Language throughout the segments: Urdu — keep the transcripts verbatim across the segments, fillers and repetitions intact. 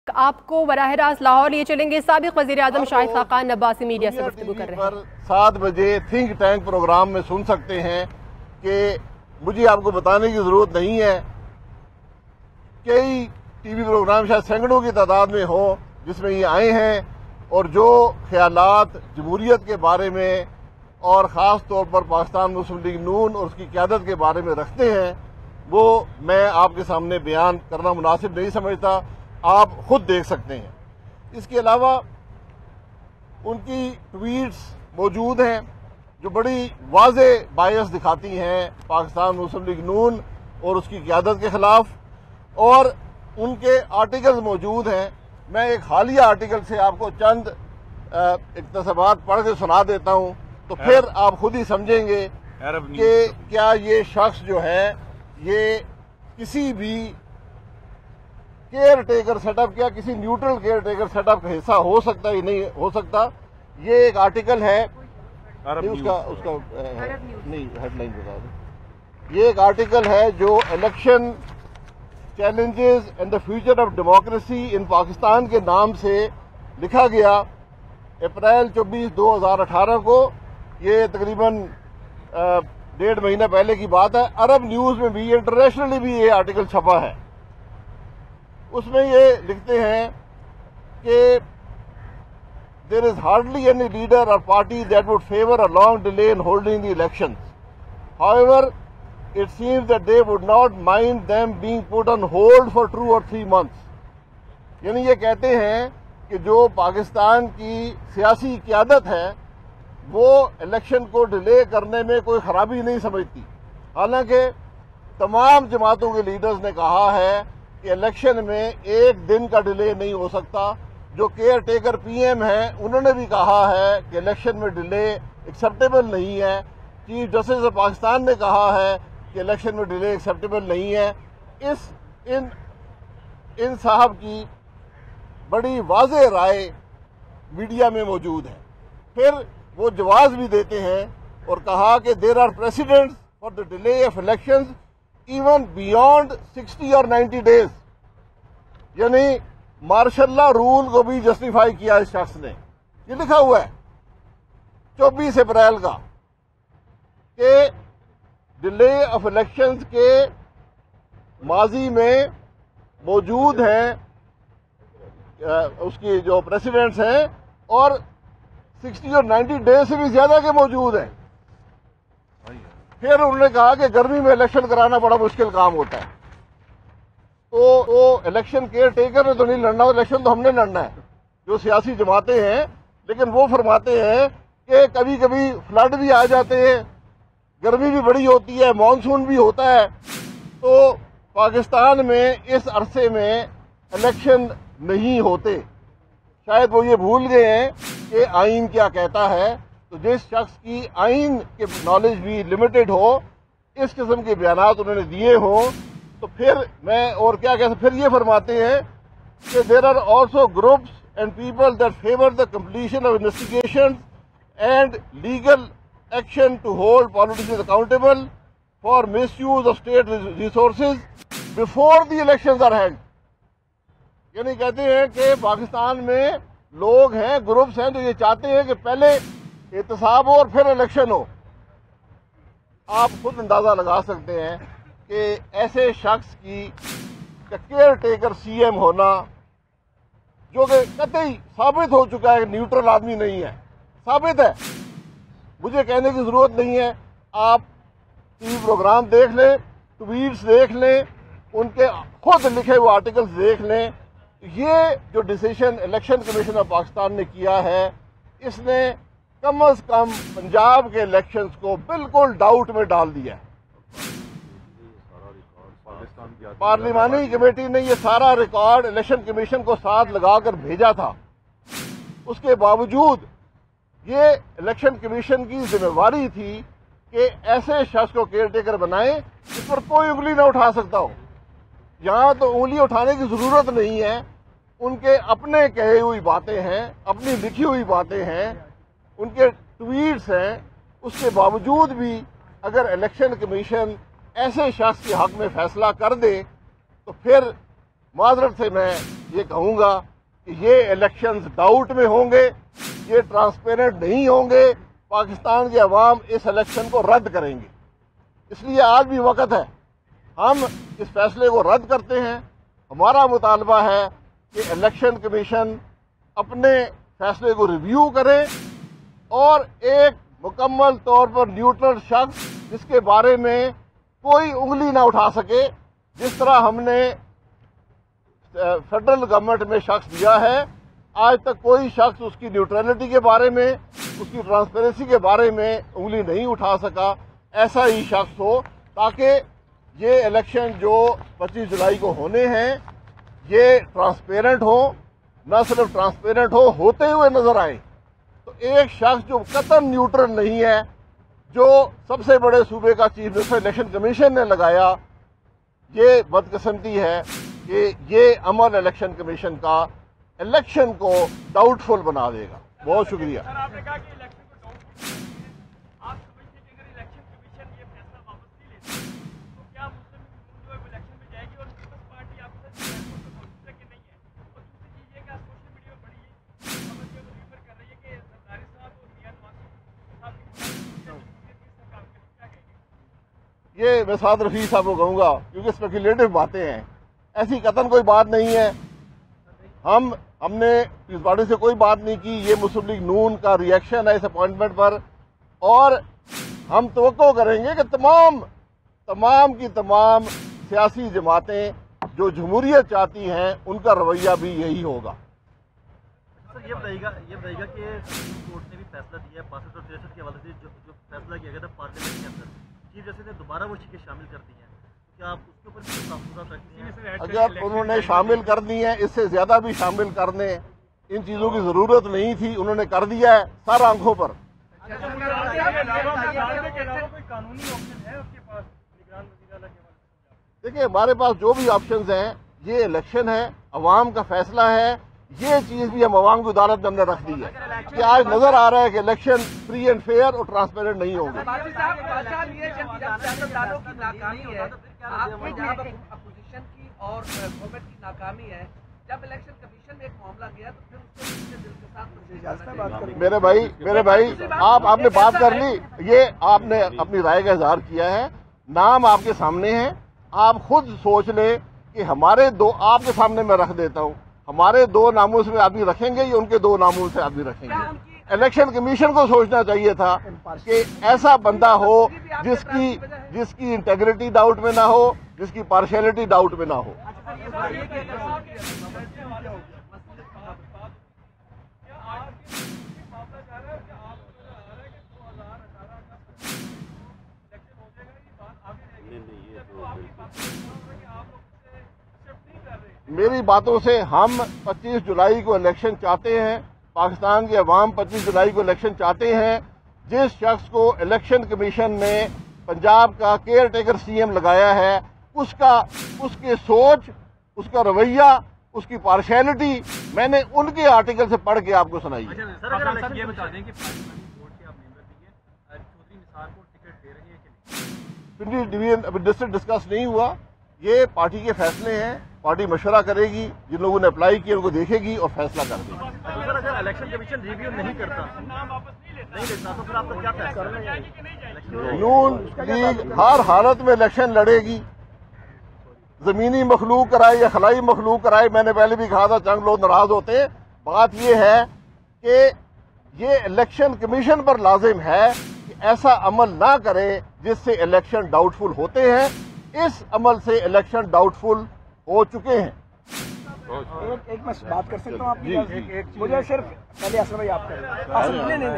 آپ کو براہ راست لاہور لیے چلیں گے. سابق وزیر اعظم شاہد خاقان عباسی میڈیا سے گفتگو کر رہے ہیں. سات بجے تھنک ٹینک پروگرام میں سن سکتے ہیں کہ مجھے آپ کو بتانے کی ضرورت نہیں ہے. کئی ٹی وی پروگرام شاید سینکڑوں کی تعداد میں ہوں جس میں یہ آئے ہیں اور جو خیالات جمہوریت کے بارے میں اور خاص طور پر پاکستان مسلم لیگ نون اور اس کی قیادت کے بارے میں رکھتے ہیں وہ میں آپ کے سامنے بیان کرنا مناسب نہیں سمجھتا. آپ خود دیکھ سکتے ہیں. اس کے علاوہ ان کی ٹویٹس موجود ہیں جو بڑی واضح بائس دکھاتی ہیں پاکستان مسلم لیگ نون اور اس کی قیادت کے خلاف، اور ان کے آرٹیکلز موجود ہیں. میں ایک حالیہ آرٹیکل سے آپ کو چند اقتباسات پڑھ کے سنا دیتا ہوں تو پھر آپ خود ہی سمجھیں گے کہ کیا یہ شخص جو ہے یہ کسی بھی کیئر ٹیکر سیٹ اپ کیا کسی neutral caretaker set up کا حصہ ہو سکتا ہے یا نہیں ہو سکتا. یہ ایک آرٹیکل ہے اس کا اس کا نہیں ہیڈ لائن بتا دیں. یہ ایک آرٹیکل ہے جو election challenges and the future of democracy in Pakistan کے نام سے لکھا گیا اپریل چوبیس دو ہزار اٹھارہ کو. یہ تقریباً ڈیڑھ مہینہ پہلے کی بات ہے. عرب نیوز میں بھی انٹرنیشنلی بھی یہ آرٹیکل چھپا ہے. اس میں یہ لکھتے ہیں کہ there is hardly any leader or party that would favor a long delay in holding the elections. However, it seems that they would not mind them being put on hold for two or three months. یعنی یہ کہتے ہیں کہ جو پاکستان کی سیاسی قیادت ہے وہ الیکشن کو ڈیلے کرنے میں کوئی خرابی نہیں سمجھتی. حالانکہ تمام جماعتوں کے لیڈرز نے کہا ہے کہ الیکشن میں ایک دن کا ڈیلے نہیں ہو سکتا. جو کیئر ٹیکر پی ایم ہیں انہوں نے بھی کہا ہے کہ الیکشن میں ڈیلے ایکسیپٹیبل نہیں ہے. چیف جسٹس آف پاکستان نے کہا ہے کہ الیکشن میں ڈیلے ایکسیپٹیبل نہیں ہے. اس ان ان صاحب کی بڑی واضح رائے میڈیا میں موجود ہے. پھر وہ جواز بھی دیتے ہیں اور کہا کہ there are precedents for the delay of elections even beyond sixty اور نائنٹی ڈیز. یعنی مارشل لا رول کو بھی جسٹیفائی کیا اس شخص نے. یہ لکھا ہوا ہے چوبیس اپریل کا کہ ڈیلے آف الیکشنز کے ماضی میں موجود ہیں اس کی جو پریسیڈنٹس ہیں اور سکسٹی اور نائنٹی ڈیز سے بھی زیادہ کے موجود ہیں. پھر انہوں نے کہا کہ گرمی میں الیکشن کرانا بڑا مشکل کام ہوتا ہے. تو وہ الیکشن کیئر ٹیکر نے تو نہیں لڑنا، الیکشن تو ہم نے لڑنا ہے جو سیاسی جماعتیں ہیں. لیکن وہ فرماتے ہیں کہ کبھی کبھی فلڈ بھی آ جاتے ہیں، گرمی بھی بڑی ہوتی ہے، مانسون بھی ہوتا ہے، تو پاکستان میں اس عرصے میں الیکشن نہیں ہوتے. شاید وہ یہ بھول گئے ہیں کہ آئین کیا کہتا ہے. تو جس شخص کی آئین کے نالج بھی لمیٹڈ ہو، اس قسم کے بیانات انہوں نے دیے ہوں تو پھر میں اور کیا کہتے پھر یہ فرماتے ہیں کہ there are also groups and people that favour the completion of investigation and legal action to hold politicians accountable for misuse of state resources before the elections are held. یعنی کہتے ہیں کہ پاکستان میں لوگ ہیں، گروپس ہیں جو یہ چاہتے ہیں کہ پہلے احتساب ہو اور پھر الیکشن ہو. آپ خود اندازہ لگا سکتے ہیں کہ ایسے شخص کی کیئر ٹیکر سی ایم ہونا جو کہ قطعی ثابت ہو چکا ہے کہ نیوٹرل آدمی نہیں ہے، ثابت ہے، مجھے کہنے کی ضرورت نہیں ہے. آپ ٹی وی پروگرام دیکھ لیں، ٹویٹس دیکھ لیں، ان کے خود لکھے ہوئے آرٹیکلز دیکھ لیں. یہ جو decision election commission of Pakistan نے کیا ہے اس نے کم از کم پنجاب کے الیکشنز کو بالکل ڈاؤٹ میں ڈال دیا ہے. پارلیمانی کمیٹی نے یہ سارا ریکارڈ الیکشن کمیشن کو ساتھ لگا کر بھیجا تھا. اس کے باوجود یہ الیکشن کمیشن کی ذمہ داری تھی کہ ایسے شخص کو کیئر ٹیکر بنائیں جس پر کوئی انگلی نہ اٹھا سکتا ہو. یہاں تو انگلی اٹھانے کی ضرورت نہیں ہے. ان کے اپنے کہے ہوئی باتیں ہیں، اپنی لکھی ہوئی باتیں ہیں، ان کے ٹویٹس ہیں. اس کے باوجود بھی اگر الیکشن کمیشن ایسے شخص کے حق میں فیصلہ کر دے تو پھر माजरत से मैं ये कहूँगा कि ये इलेक्शंस डाउट में होंगे, ये ट्रांसपेरेंट नहीं होंगे, पाकिस्तान की अवाम इस इलेक्शन को रद्द करेंगे। इसलिए आज भी वक्त है, हम इस फैसले को रद्द करते हैं। हमारा मुतालबा है कि इलेक्शन कमीशन अपने फैसले को रिव्यू करे और एक मुकम्मल तौर पर न्यूट्रल शख्स जिसके बारे में कोई उंगली ना उठा सके, जिस तरह हमने फेडरल गवर्नमेंट में शख्स दिया है, आज तक कोई शख्स उसकी न्यूट्रलिटी के बारे में, उसकी ट्रांसपेरेंसी के बारे में उंगली नहीं उठा सका, ऐसा ही शख्स हो, ताकि ये इलेक्शन जो पच्चीस जुलाई को होने हैं ये ट्रांसपेरेंट हो, न सिर्फ ट्रांसपेरेंट हो, होते हुए नजर आए। तो एक शख्स जो कतई न्यूट्रल नहीं है, जो सबसे बड़े सूबे का चीफ मिनिस्टर इलेक्शन कमीशन ने लगाया, ये बदकिस्मती है कि ये अमल इलेक्शन कमीशन का इलेक्शन को डाउटफुल बना देगा। बहुत शुक्रिया। आपने कहा कि इलेक्शन को डाउटफुल, आप समझते हैं कि अगर इलेक्शन कमीशन ये फैसला वापस नहीं लेती तो क्या मुस्लिम जो इलेक्शन में जाएगी और पीपल्स पार्टी आपके साथ मौजूद कि नहीं है? और दूसरी चीज ये कि सोशल मीडिया में बड़ी खबर जो रिफर कर रही है कि सरदारी साहब और मियां नवाज साहब की ये मैं साद रफी साहब को कहूँगा, क्योंकि स्पेकुलेटिव बातें हैं, ऐसी कतन कोई बात नहीं है। हम हमने इस पार्टी से कोई बात नहीं की, ये मुस्लिम लीग नून का रिएक्शन है इस अपॉइंटमेंट पर, और हम तवक्को करेंगे कि तमाम तमाम की तमाम सियासी जमातें जो जमहूरियत चाहती हैं उनका रवैया भी यही होगा। सर ये बताइएगा ये बताइएगा कि सुप्रीम कोर्ट ने भी फैसला दिया है बासठ और तिरसठ के हवाले से, जो जो फैसला किया गया था पार्लियामेंट के अंदर, चीफ जस्टिस ने दोबारा वो शिकें शामिल कर दी हैं, क्या आप उसके ऊपर भी तहफ़्फ़ुज़ात रखती हैं? अगर उन्होंने शामिल कर दी हैं, इससे ज्यादा भी शामिल करने, इन चीजों की जरूरत नहीं थी, उन्होंने कर दिया है सर आंखों पर। देखिए, हमारे पास जो भी ऑप्शंस हैं, ये इलेक्शन है, अवाम का फैसला है, ये चीज भी हम अवाम की अदालत में हमने रख दी है कि आज नजर आ रहा है कि इलेक्शन फ्री एंड फेयर और ट्रांसपेरेंट नहीं होंगे। अपोजिशन की और गवर्नमेंट की नाकामी है, जब इलेक्शन कमीशन में एक मामला गया तो फिर उसको दिल के साथ मेरे भाई मेरे भाई आप आपने बात कर ली, ये आपने अपनी राय का इजहार किया है, नाम आपके सामने है, आप खुद सोच ले कि हमारे दो, आपके सामने मैं रख देता हूँ, हमारे दो नामों से आदमी रखेंगे या उनके दो नामों से आदमी रखेंगे। इलेक्शन कमीशन को सोचना चाहिए था कि ऐसा बंदा हो जिसकी जिसकी इंटेग्रिटी डाउट में ना हो, जिसकी पार्शियलिटी डाउट में ना हो। मेरी बातों से हम पच्चीस जुलाई को इलेक्शन चाहते हैं, पाकिस्तान की अवाम पच्चीस जुलाई को इलेक्शन चाहते हैं। जिस शख्स को इलेक्शन कमीशन ने पंजाब का केयर टेकर सीएम लगाया है, उसका उसकी सोच, उसका रवैया, उसकी पार्शियलिटी मैंने उनके आर्टिकल से पढ़ के आपको सुनाई है। सर अगर ये बता दें कि पार्लियामेंट बोर्ड के आप मेंबर भी हैं, चौधरी निसार को टिकट दे रही है कि नहीं? पिंडी डिवीजन अभी डिस्ट्रिक्ट डिस्कस नहीं हुआ, ये पार्टी के फैसले हैं, पार्टी मशवरा करेगी, जिन लोगों ने अप्लाई किया उनको देखेगी और फैसला कर देगी। सर अगर इलेक्शन कमीशन रिव्यू नहीं करता नहीं लेता तो फिर आपका क्या फैसला? नून लीग हर हालत में इलेक्शन लड़ेगी, जमीनी मखलूक कराए या खलाई मखलूक कराए। मैंने पहले भी कहा था, चंद लोग नाराज होते हैं। बात यह है कि ये इलेक्शन कमीशन पर लाजिम है कि ऐसा अमल ना करे जिससे इलेक्शन डाउटफुल होते हैं। इस अमल से इलेक्शन डाउटफुल हो चुके हैं। एक एक मैं बात कर सकता हूँ आपकी? मुझे सिर्फ पहले असर भाई आप करें। नहीं नहीं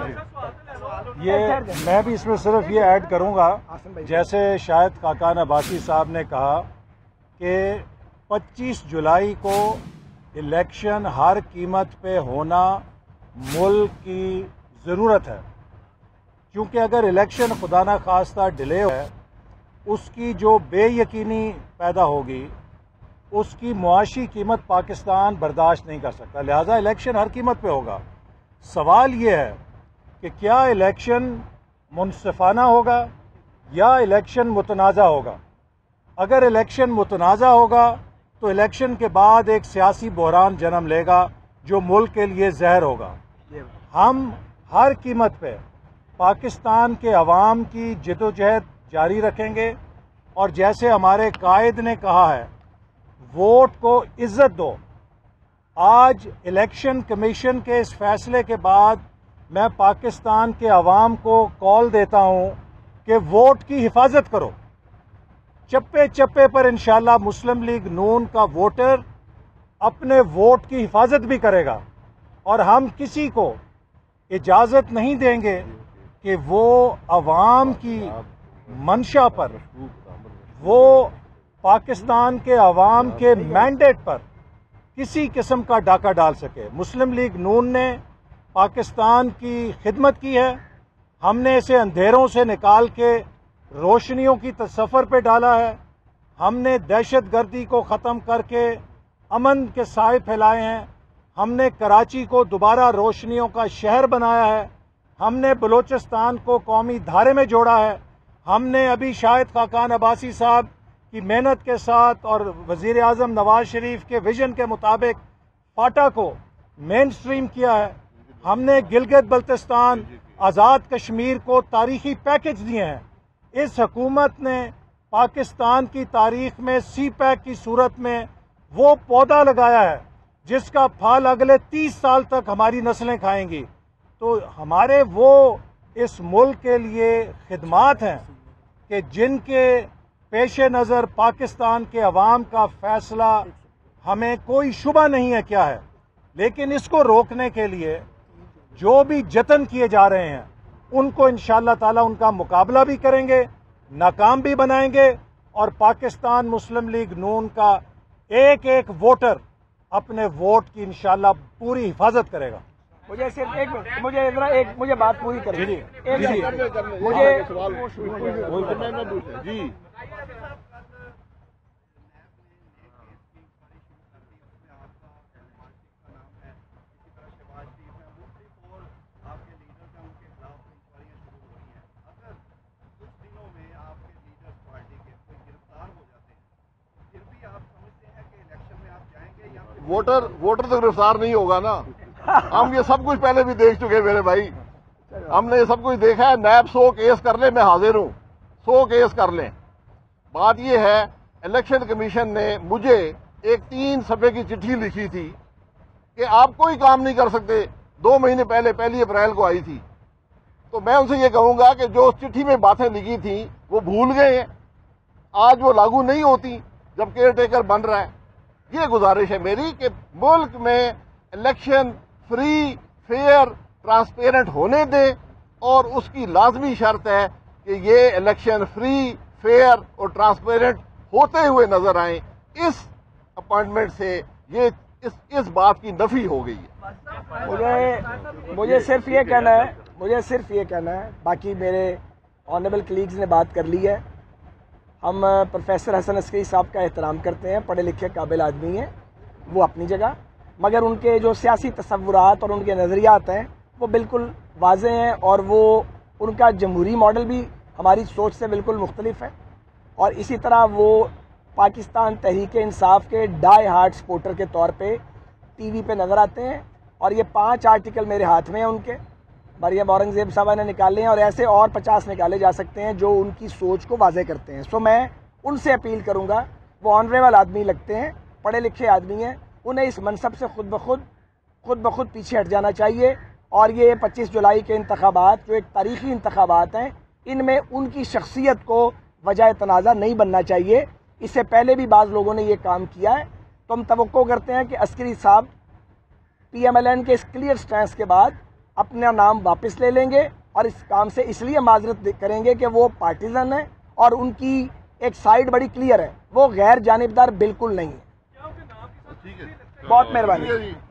नहीं ये मैं भी इसमें सिर्फ ये ऐड करूँगा, जैसे शायद काकान अब्बासी साहब ने कहा कि पच्चीस जुलाई को इलेक्शन हर कीमत पे होना मुल्क की ज़रूरत है, क्योंकि अगर इलेक्शन खुदा न खास्ता डिले है, उसकी जो बेयकीनी पैदा होगी, उसकी मुआशी कीमत पाकिस्तान बर्दाश्त नहीं कर सकता। लिहाजा इलेक्शन हर कीमत पे होगा। सवाल ये है कि क्या इलेक्शन मुनसिफाना होगा या इलेक्शन मुतनाज़ा होगा। अगर इलेक्शन मुतनाज़ा होगा تو الیکشن کے بعد ایک سیاسی بحران جنم لے گا جو ملک کے لیے زہر ہوگا۔ ہم ہر قیمت پہ پاکستان کے عوام کی جدوجہد جاری رکھیں گے، اور جیسے ہمارے قائد نے کہا ہے ووٹ کو عزت دو۔ آج الیکشن کمیشن کے اس فیصلے کے بعد میں پاکستان کے عوام کو کال دیتا ہوں کہ ووٹ کی حفاظت کرو۔ چپے چپے پر انشاءاللہ مسلم لیگ نون کا ووٹر اپنے ووٹ کی حفاظت بھی کرے گا، اور ہم کسی کو اجازت نہیں دیں گے کہ وہ عوام کی منشا پر، وہ پاکستان کے عوام کے مینڈیٹ پر کسی قسم کا ڈاکہ ڈال سکے۔ مسلم لیگ نون نے پاکستان کی خدمت کی ہے، ہم نے اسے اندھیروں سے نکال کے روشنیوں کی سفر پہ ڈالا ہے، ہم نے دہشت گردی کو ختم کر کے امن کے سائے پھیلائے ہیں، ہم نے کراچی کو دوبارہ روشنیوں کا شہر بنایا ہے، ہم نے بلوچستان کو قومی دھارے میں جوڑا ہے، ہم نے ابھی شاہد خاقان عباسی صاحب کی محنت کے ساتھ اور وزیر اعظم نواز شریف کے ویژن کے مطابق فاٹا کو مین سٹریم کیا ہے، ہم نے گلگت بلتستان آزاد کشمیر کو تاریخی پیکج دیے ہیں۔ اس حکومت نے پاکستان کی تاریخ میں سی پیک کی صورت میں وہ پودا لگایا ہے جس کا پھل اگلے تیس سال تک ہماری نسلیں کھائیں گی۔ تو ہمارے وہ اس ملک کے لیے خدمات ہیں کہ جن کے پیش نظر پاکستان کے عوام کا فیصلہ ہمیں کوئی شبہ نہیں ہے کیا ہے، لیکن اس کو روکنے کے لیے جو بھی جتن کیے جا رہے ہیں ان کو انشاءاللہ تعالی ان کا مقابلہ بھی کریں گے، ناکام بھی بنائیں گے، اور پاکستان مسلم لیگ نون کا ایک ایک ووٹر اپنے ووٹ کی انشاءاللہ پوری حفاظت کرے گا۔ مجھے صرف ایک مجھے ذرا ایک مجھے بات پوری کریں جی مجھے جی ووٹر ووٹر تو گرفتار نہیں ہوگا نا، ہم یہ سب کچھ پہلے بھی دیکھ چکے میرے بھائی، ہم نے یہ سب کچھ دیکھا ہے۔ نیب سو کیس کر لیں، میں حاضر ہوں، سو کیس کر لیں۔ بات یہ ہے الیکشن کمیشن نے مجھے ایک تین صفحے کی چٹھی لکھی تھی کہ آپ کوئی کام نہیں کر سکتے، دو مہینے پہلے پہلی اپریل کو آئی تھی۔ تو میں ان سے یہ کہوں گا کہ جو اس چٹھی میں باتیں لکھی تھیں وہ بھول گئے ہیں، آج وہ لاگو نہیں ہوتی جب کیئر ٹیکر بن رہا ہے۔ یہ گزارش ہے میری کہ ملک میں الیکشن فری، فیئر، ٹرانسپیرنٹ ہونے دیں، اور اس کی لازمی شرط ہے کہ یہ الیکشن فری، فیئر اور ٹرانسپیرنٹ ہوتے ہوئے نظر آئیں۔ اس اپوائنٹمنٹ سے یہ اس اس بات کی نفی ہو گئی ہے۔ مجھے مجھے صرف یہ کہنا ہے مجھے صرف یہ کہنا ہے باقی میرے آنریبل کلیگز نے بات کر لی ہے۔ ہم پروفیسر حسن عسکری صاحب کا احترام کرتے ہیں، پڑھے لکھے قابل آدمی ہیں وہ اپنی جگہ، مگر ان کے جو سیاسی تصورات اور ان کے نظریات ہیں وہ بالکل واضح ہیں، اور وہ ان کا جمہوری ماڈل بھی ہماری سوچ سے بالکل مختلف ہے، اور اسی طرح وہ پاکستان تحریک انصاف کے ڈائی ہارڈ سپورٹر کے طور پہ ٹی وی پہ نظر آتے ہیں، اور یہ پانچ آرٹیکل میرے ہاتھ میں ہیں ان کے، مریم اورنگزیب صاحبہ نے نکالے ہیں، اور ایسے اور پچاس نکالے جا سکتے ہیں جو ان کی سوچ کو واضح کرتے ہیں۔ سو میں ان سے اپیل کروں گا، وہ آنریبل آدمی لگتے ہیں، پڑھے لکھے آدمی ہیں، انہیں اس منصب سے خود بخود خود بخود پیچھے ہٹ جانا چاہیے، اور یہ پچیس جولائی کے انتخابات جو ایک تاریخی انتخابات ہیں ان میں ان کی شخصیت کو وجہ تنازع نہیں بننا چاہیے۔ اس سے پہلے بھی بعض لوگوں نے یہ کام کیا ہے، تو ہم توقع کرتے ہیں کہ عسکری صاحب پی ایم ایل این کے اس کلیئر سٹینس کے بعد اپنا نام واپس لے لیں گے، اور اس کام سے اس لیے معذرت کریں گے کہ وہ پارٹیزن ہیں اور ان کی ایک سائڈ بڑی کلیئر ہے، وہ غیر جانبدار بالکل نہیں ہے۔ بہت مہربانی۔